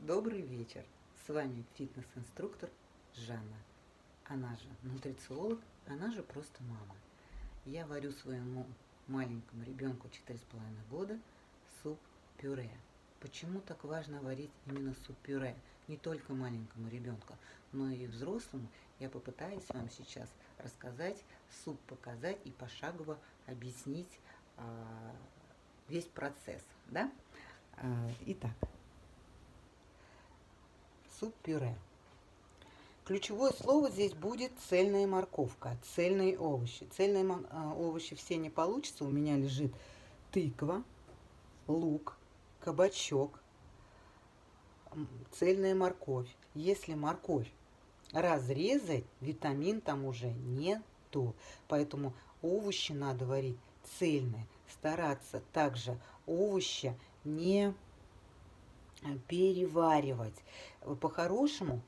Добрый вечер! С вами фитнес-инструктор Жанна. Она же нутрициолог, она же просто мама. Я варю своему маленькому ребенку 4,5 года суп-пюре. Почему так важно варить именно суп-пюре? Не только маленькому ребенку, но и взрослому. Я попытаюсь вам сейчас рассказать, суп показать и пошагово объяснить весь процесс. Да? Итак, суп-пюре. Ключевое слово здесь будет цельная морковка, цельные овощи. Цельные овощи все не получится. У меня лежит тыква, лук, кабачок, цельная морковь. Если морковь разрезать, витамин там уже нету. Поэтому овощи надо варить цельные. Стараться также овощи не переваривать. По-хорошему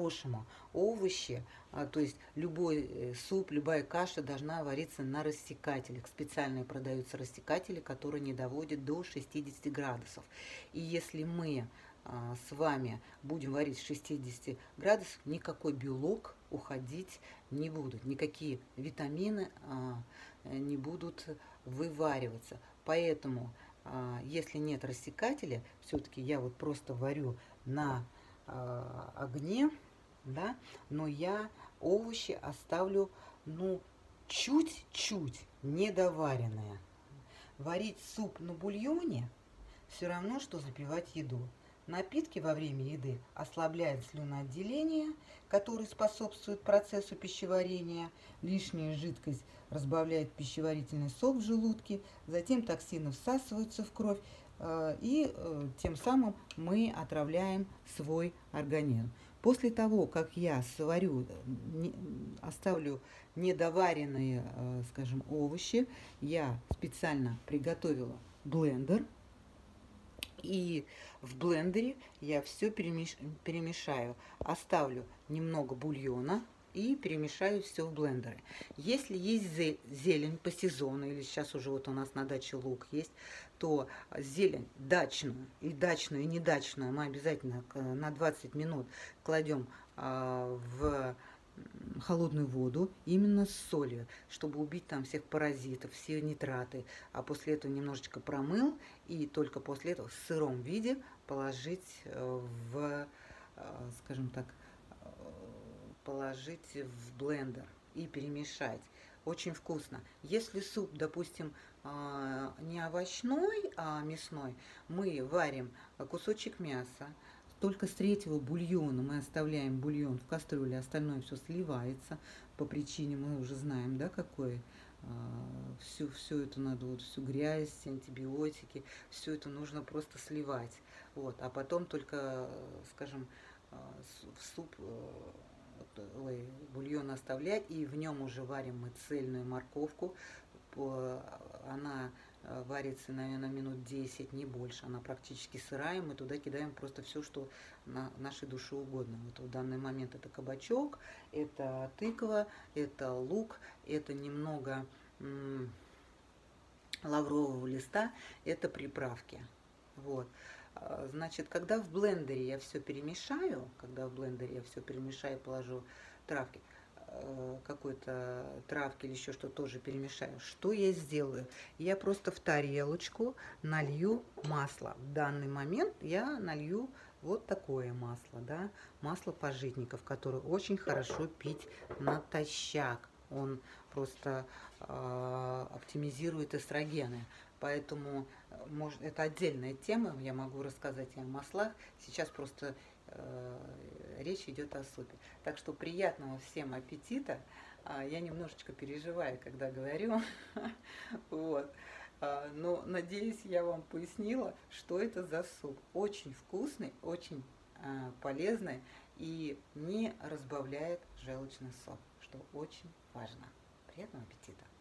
овощи, то есть любой суп, любая каша должна вариться на рассекателях. Специальные продаются рассекатели, которые не доводят до 60 градусов. И если мы с вами будем варить с 60 градусов, никакой белок уходить не будут, никакие витамины не будут вывариваться. Поэтому если нет рассекателя, все-таки я вот просто варю на огне, да, но я овощи оставлю, ну, чуть-чуть недоваренные. Варить суп на бульоне все равно, что запивать еду. Напитки во время еды ослабляют слюноотделение, которое способствует процессу пищеварения. Лишняя жидкость разбавляет пищеварительный сок в желудке, затем токсины всасываются в кровь, и тем самым мы отравляем свой организм. После того, как я сварю, оставлю недоваренные, скажем, овощи, я специально приготовила блендер. И в блендере я все перемешаю. Оставлю немного бульона и перемешаю все в блендере. Если есть зелень по сезону, или сейчас уже вот у нас на даче лук есть, то зелень дачную, и дачную, и недачную мы обязательно на 20 минут кладем в холодную воду именно с солью, чтобы убить там всех паразитов, все нитраты, а после этого немножечко промыл и только после этого в сыром виде положить скажем так, положить в блендер и перемешать. Очень вкусно. Если суп, допустим, не овощной, а мясной, мы варим кусочек мяса. Только с третьего бульона мы оставляем бульон в кастрюле, остальное все сливается по причине, мы уже знаем, да, какой. Все это надо, вот всю грязь, антибиотики, все это нужно просто сливать. Вот, а потом только, скажем, в суп бульон оставлять, и в нем уже варим мы цельную морковку. Она варится, наверное, минут 10, не больше. Она практически сырая. Мы туда кидаем просто все, что нашей душе угодно. Вот в данный момент это кабачок, это тыква, это лук, это немного лаврового листа, это приправки. Вот. Значит, когда в блендере я все перемешаю, положу травки, какой-то травки или еще что-то тоже перемешаю, что я сделаю? Я просто в тарелочку налью масло. В данный момент я налью вот такое масло, да, масло пажитников, которое очень хорошо пить натощак. Он просто оптимизирует эстрогены. Поэтому это отдельная тема, я могу рассказать и о маслах. Сейчас просто речь идет о супе. Так что приятного всем аппетита. Я немножечко переживаю, когда говорю. Вот. Но надеюсь, я вам пояснила, что это за суп. Очень вкусный, очень полезный и не разбавляет желчный сок, что очень важно. Приятного аппетита!